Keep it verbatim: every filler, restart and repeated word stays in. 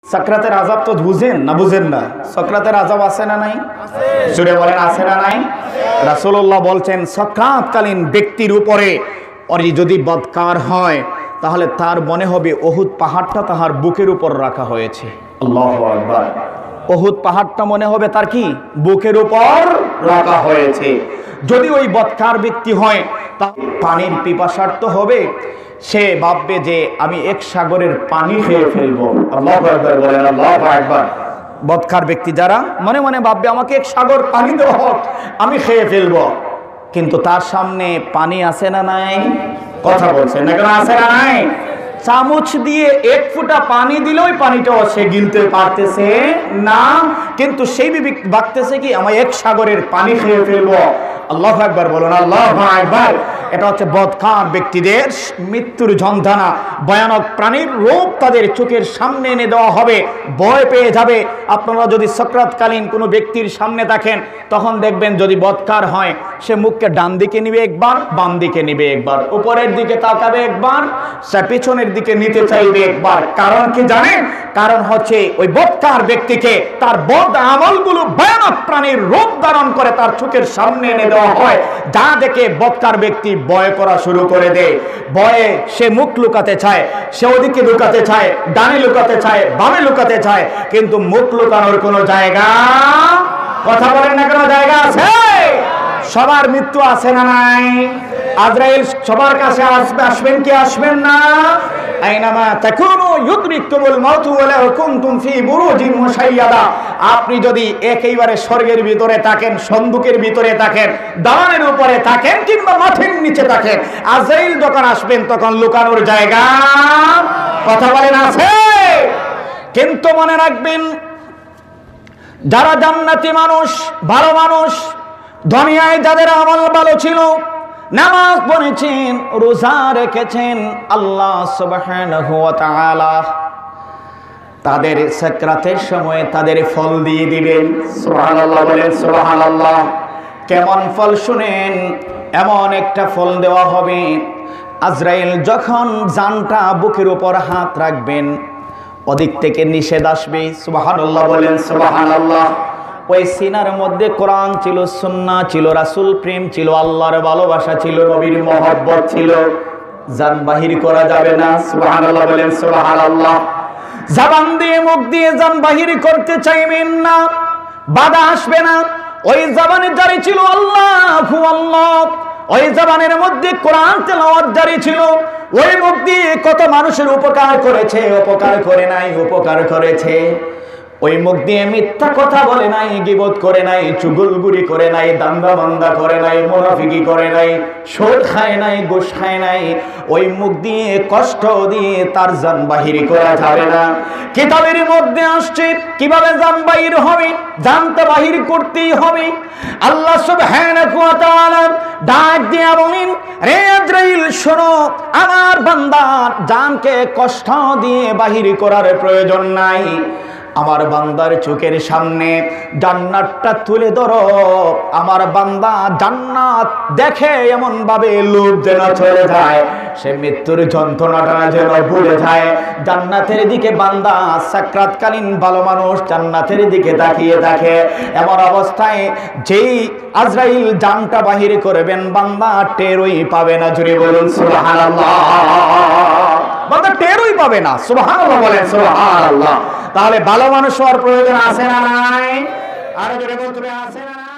সাকরাতের আযাব তো বুঝেন না বুঝেন না? সাকরাতের আযাব আছে না নাই? জোরে বলেন আছে না নাই? রাসূলুল্লাহ বলছেন সাকরাতকালীন ব্যক্তির উপরে আর যদি বদকার হয় তাহলে তার মনে হবে উহুদ পাহাড়টা তার বুকের উপর রাখা হয়েছে। আল্লাহু আকবার। উহুদ পাহাড়টা মনে হবে তার কি বুকের উপর রাখা হয়েছে। যদি ওই বদকার ব্যক্তি হয় তা পানির পিপাসার্ত হবে, সে ভাববে যে আমি এক সাগরের পানি খেয়ে ফেলবো। আল্লাহু আকবার বলেন আল্লাহু আকবার। বদকার ব্যক্তি যারা মনে মনে ভাববে আমাকে এক সাগর পানি দেওয়া হোক, আমি খেয়ে ফেলবো। কিন্তু তার সামনে পানি আছে না নাই? কথা বলছেন না কেন? আছে না নাই? চামচ দিয়ে এক ফোঁটা পানি দিলে ওই পানিটাও সে গিলতে পারতেছে না, কিন্তু সেই বিবেক ভাবতেছে কি আমি এক সাগরের পানি খেয়ে ফেলবো। আল্লাহু আকবার বলুন আল্লাহু আকবার। এটা হচ্ছে বদকার ব্যক্তিদের মৃত্যুর যন্ত্রণা, ভয়ানক প্রাণীর রূপ তাদের চোখের সামনে এনে দেওয়া হবে, ভয় পেয়ে যাবে। আপনারা যদি সাকরাতকালীন কোনো ব্যক্তির সামনে থাকেন তখন দেখবেন যদি বদকার হয় সে মুখকে ডান দিকে নিবে একবার, বাম দিকে নিবে একবার, উপরের দিকে তাকাবে একবার, সে পিছনের দিকে নিতে চাইবে একবার। কারণ কি জানেন? কারণ হচ্ছে ওই বদকার ব্যক্তিকে তার বদ আমলগুলো ভয়ানক প্রাণীর রূপ ধারণ করে তার চোখের সামনে এনে দেওয়া হয়, যা দেখে বদকার ব্যক্তি ভয় করা শুরু করে দেয়। ভয়ে সে মুখ লুকাতে চায়, সে ওদিকে লুকাতে চায়, ডানে লুকাতে চায়, বামে লুকাতে চায়, কিন্তু মুখ লুকানোর কোনো জায়গা, কথা বলেন না কেন, জায়গা আছে? সবার মৃত্যু আছে না নাই? আজরাইল সবার কাছে আসবে, আসবেন কি আসবেন না? আইনামা তাকুনু ইউদরিকুমুল মাউত ওয়ালাউ কুনতুম ফি বুরুজিন মুশাইয়াদা। আপনি যদি একেবারে স্বর্গের ভিতরে থাকেন, সন্দুকের ভিতরে থাকেন, দালানের উপরে থাকেন, কিংবা মাটির নিচে থাকেন, আজরাইল যখন আসবেন তখন লুকানোর জায়গা, কথা বলেন আছে? কিন্তু মনে রাখবেন যারা জান্নাতি মানুষ, ভালো মানুষ, দুনিয়ায় যাদের আমল ভালো ছিল, নামাজ পড়েছেন, রোজা রেখেছেন, আল্লাহ সুবহানাহু ওয়া তাআলা তাদের সাকরাতের সময় তাদের ফল দিয়ে দিবেন। সুবহানাল্লাহ বলেন সুবহানাল্লাহ। কেমন ফল শুনেন? এমন একটা ফল দেওয়া হবে, আজরাইল যখন জানটা বুকের উপর হাত রাখবেন ওদিক থেকে নিষেধ আসবে। সুবহানাল্লাহ বলেন সুবহানাল্লাহ। ওই সিনার মধ্যে কোরআন ছিল, সুন্নাহ ছিল, রাসূল প্রেম ছিল, আল্লাহর ভালোবাসা ছিল, নবীর মহব্বত ছিল। জান বাহির করা যাবে না। সুবহানাল্লাহ বলেন সুবহানাল্লাহ। জবান দিয়ে মুখ দিয়ে জান বাহির করতে চাইবেন না, বাধা আসবে না। ওই জবানে জারি ছিল আল্লাহু আল্লাহ, ওই জবানের মধ্যে কোরআন তেলাওয়াত জারি ছিল। ওই মুখ দিয়ে কত মানুষের উপকার করেছে, উপকার করে নাই, উপকার করেছে। ওই মুখ দিয়ে মিথ্যা কথা বলে নাই, গীবত করে নাই, চুগলগুড়ি করে নাই, দান্দা বান্দা করে নাই, মুনাফিকি করে নাই, সুদ খায় নাই, ঘুষ খায় নাই। ওই মুখ দিয়ে কষ্ট দিয়ে তার জান বাহির করা যাবে না। কিতাবের মধ্যে আসছে কিভাবে জান বাহির হবে, জানটা বাহির করতেই হবে। আল্লাহ সুবহানাহু ওয়া তাআলা ডাক দিয়ে বলেন, রে আজরাইল শোনো, আমার বান্দার জানকে কষ্ট দিয়ে বাহির করার প্রয়োজন নাই। আমার বান্দার চোখের সামনে জান্নাতটা তুলে ধরো। আমার বান্দা জান্নাত দেখে এমন ভাবে লোভ যেন চলে যায়, সে মৃত্যুর যন্ত্রণাটা যেন ভুলে যায়। জান্নাতের দিকে বান্দা, সাকরাতকালীন ভালো মানুষ জান্নাতের দিকে তাকিয়ে থাকে। এমন অবস্থায় যেই আজরাইল জানটা বাহির করবেন, বান্দা টেরই পাবে না। জুড়ে বলুন সুবহানাল্লাহ। বান্দা টেরই পাবে না। সুবহানাল্লাহ বলেন সুবহানাল্লাহ। তাহলে ভালো মানুষ হওয়ার প্রয়োজন আছে না নাই? আরে জোরে বলতে হবে, আছে না?